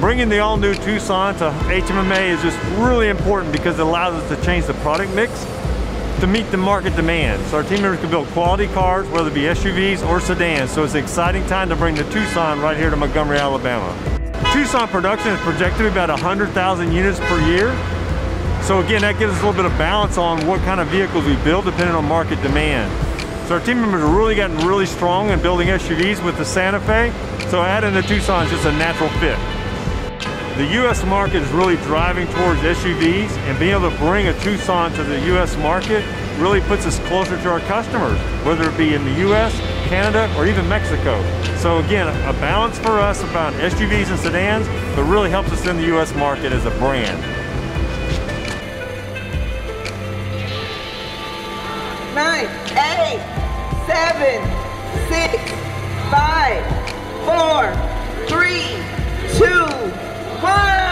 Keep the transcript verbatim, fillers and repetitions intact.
Bringing the all-new Tucson to H M M A is just really important because it allows us to change the product mix to meet the market demand. So our team members can build quality cars, whether it be S U Vs or sedans. So it's an exciting time to bring the Tucson right here to Montgomery, Alabama. Tucson production is projected to be about one hundred thousand units per year. So again, that gives us a little bit of balance on what kind of vehicles we build depending on market demand. So our team members have really gotten really strong in building S U Vs with the Santa Fe. So adding the Tucson is just a natural fit. The U S market is really driving towards S U Vs, and being able to bring a Tucson to the U S market really puts us closer to our customers, whether it be in the U S, Canada, or even Mexico. So again, a balance for us about S U Vs and sedans, but really helps us in the U S market as a brand. Nine, eight, seven, six, five, four, three, two, one.